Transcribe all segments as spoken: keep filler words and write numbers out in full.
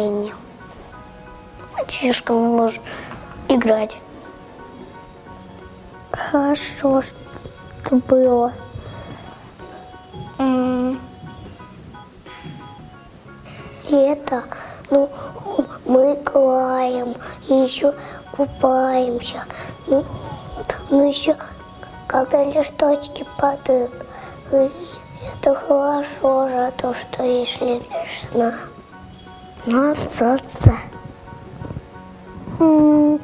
бассейне. Мальчишками можно играть. Хорошо, что было. М-м. Лето, ну, мы играем, и еще купаемся. Ну, ну еще, когда листочки падают, это хорошо же, то, что если весна. Ну, солнце. М-м.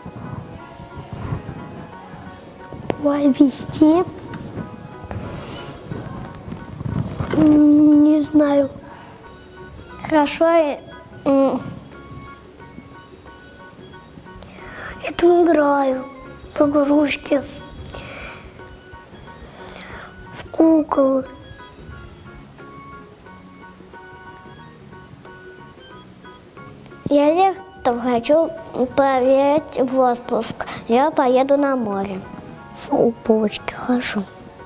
Повести. М-м, не знаю. Хорошо. М-м. Я там играю в игрушки, в куклы. Я летом хочу поехать в отпуск. Я поеду на море. В булочки хожу.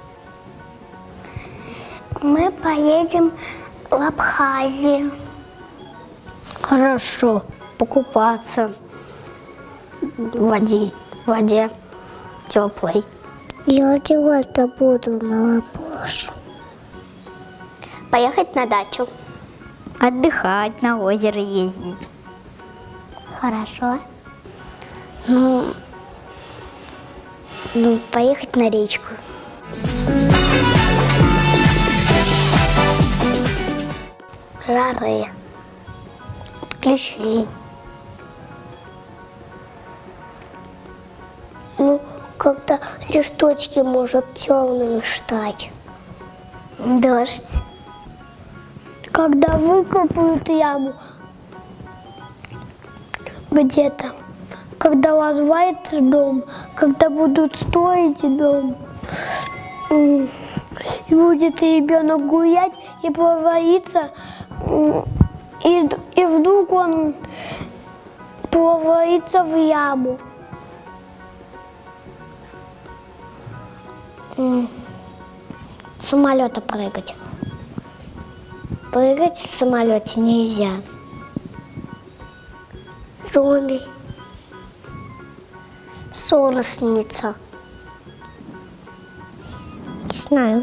Мы поедем в Абхазию. Хорошо. Покупаться в воде, в воде теплой. Я одеваться буду на пляж. Поехать на дачу. Отдыхать, на озеро ездить. Хорошо. Ну, ну, поехать на речку. Жары. Клещи. Ну, когда листочки может темными стать. Дождь. Когда выкопают яму где-то, когда развалится дом, когда будут строить дом, и будет ребенок гулять и провалиться, и, и вдруг он провалится в яму. С самолета прыгать. Прыгать в самолете нельзя. Зомби. Ссора снится. Не знаю.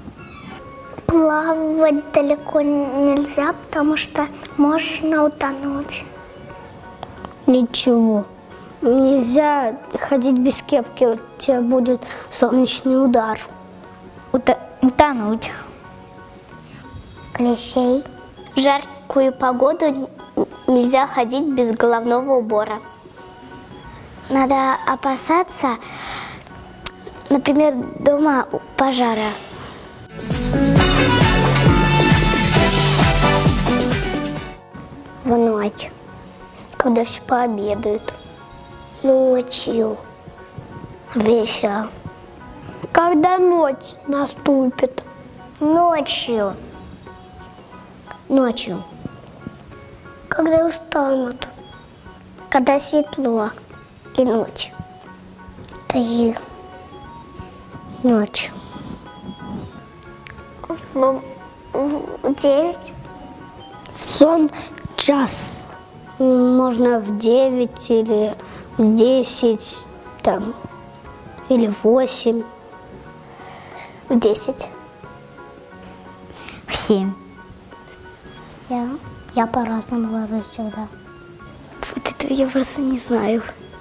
Плавать далеко нельзя, потому что можно утонуть. Ничего. Нельзя ходить без кепки, у тебя будет солнечный удар. Ута- утонуть. Клещей. В жаркую погоду нельзя ходить без головного убора. Надо опасаться, например, дома пожара. В ночь, когда все пообедают. Ночью. Вечером. Когда ночь наступит. Ночью. Ночью. Когда устанут. Когда светло. И ночь. И ночью. В, в девять. В сон час. Можно в девять или в десять, там, или в восемь. В десять. В семь. Я, я по-разному ложусь всегда. Вот этого я просто не знаю.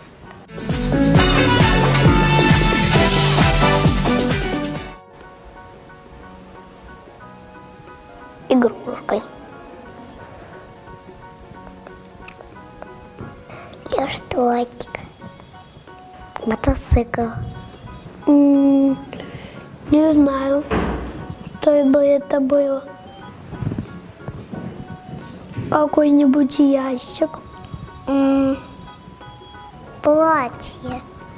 Игрушкой. Листочек. Мотоцикл. М-м, не знаю, что бы это было. Какой-нибудь ящик. М-м, платье.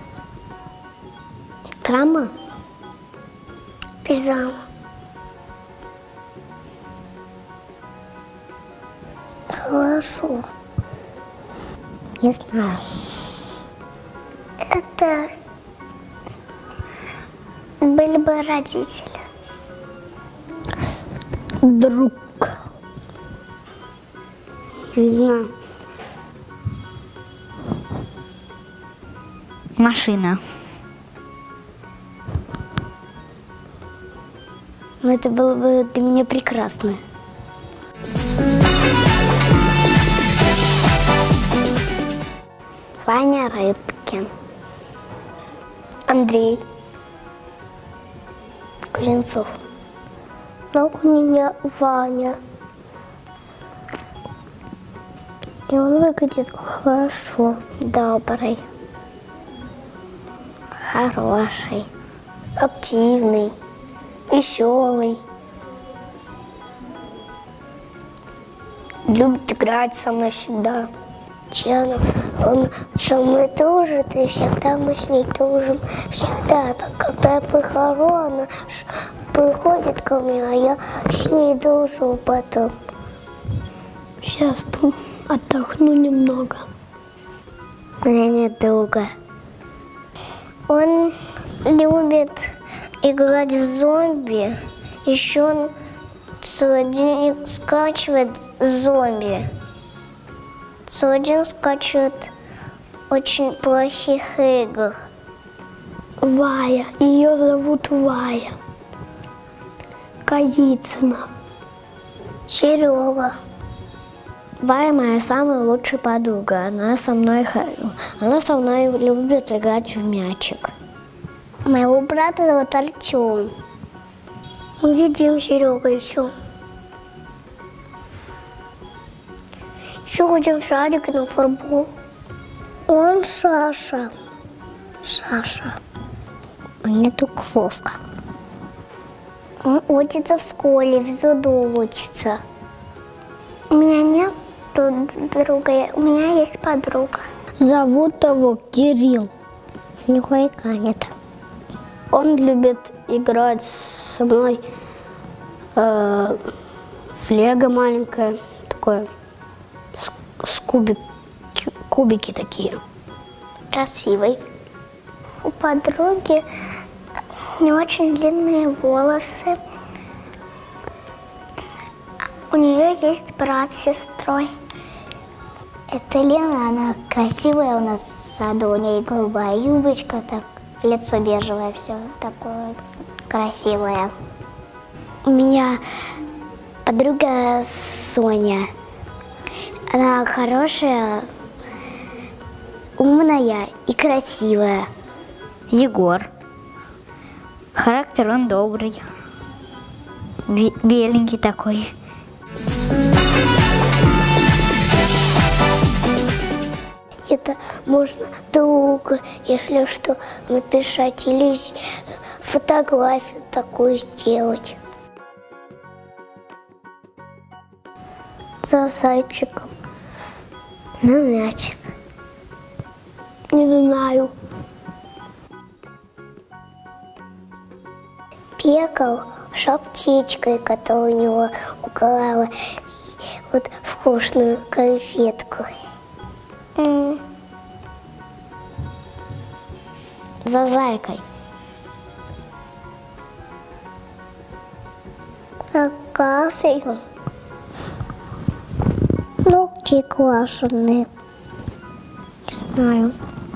Трама. Пижама. Хорошо. Не знаю. Это были бы родители. Друг. Не знаю. Машина. Но это было бы для меня прекрасно. Ваня Рыбкин. Андрей Кузнецов. Но у меня Ваня. И он выглядит хорошо. Добрый. Хороший. Активный. Веселый. Любит играть со мной всегда. Чьяна, он со мной дружит, и всегда мы с ней дружим. Всегда так, когда я прихожу, она приходит ко мне, а я с ней дружу потом. Сейчас отдохну немного. У меня нет друга. Он любит играть в зомби. Еще он целый день скачивает зомби. Целый день скачивает очень плохих игр. Вая. Ее зовут Вая. Казицына. Серега. Вая моя самая лучшая подруга. Она со мной, она со мной любит играть в мячик. Моего брата зовут Артем. Где Дим, Серега еще? Еще ходим в садик и на футбол. Он Саша. Саша. У меня только Вовка. Он учится в школе, в дзюдо учится. У меня нет друга, у меня есть подруга. Зовут его Кирилл. Никакой нет. Он любит играть со мной э, в лего маленькое, такое, с, с кубик, кубики такие. Красивый. У подруги не очень длинные волосы. У нее есть брат с сестрой. Это Лена, она красивая у нас в саду, у нее голубая юбочка, так, лицо бежевое, все такое красивое. У меня подруга Соня. Она хорошая, умная и красивая. Егор. Характер он добрый. Бе- беленький такой. Это можно долго, если что, написать или фотографию такую сделать. За зайчиком. На мячик. Не знаю. Бегал с птичкой, которая у него украла вот вкусную конфетку. Mm. За зайкой. За кафелем. Ногти крашеные. Не знаю.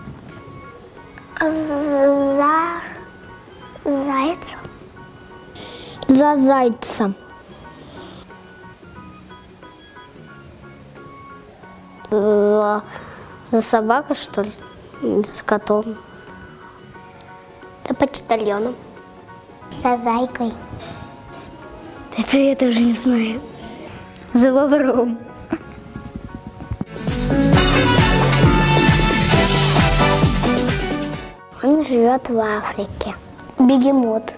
За зайцем. За зайцем. За, за собакой, что ли? За котом. За почтальоном. За зайкой. Это я тоже не знаю. За бобром. Он живет в Африке. Бегемот.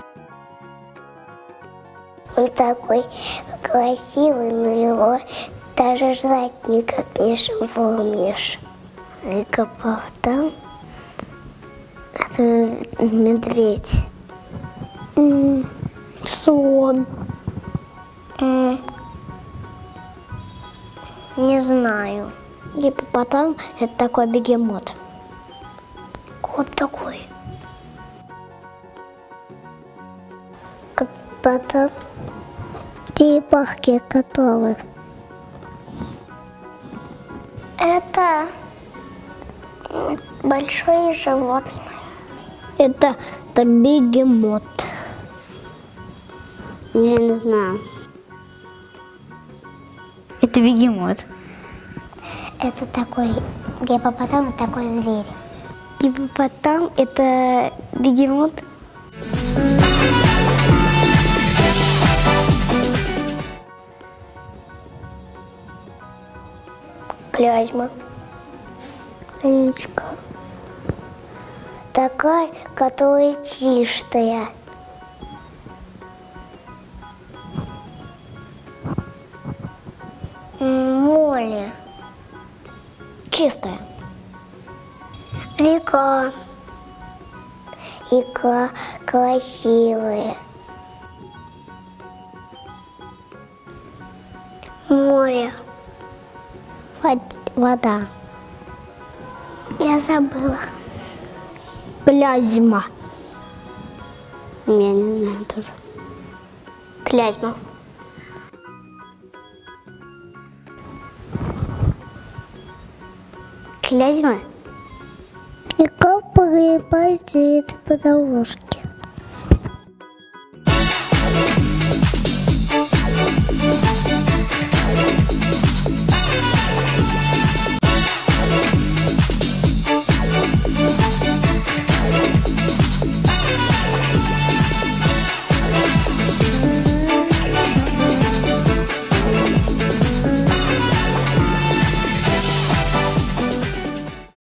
Он такой красивый, но его даже знать никак не помнишь. Выкопал там. Это медведь. М-м, слон. М-м, не знаю. Гиппопотам – это такой бегемот. Кот такой. Потом черепахи, которые. Это большое животное. Это, это бегемот. Я не знаю. Это бегемот. Это такой гиппопотам, такой зверь. Гиппопотам – это бегемот. Клязьма. Речка. Такая, которая чистая. Море. Чистая. Река. Река красивая. Море. Вода. Я забыла. Клязьма. Я не знаю тоже. Клязьма. Клязьма? Река погребает по дорожке.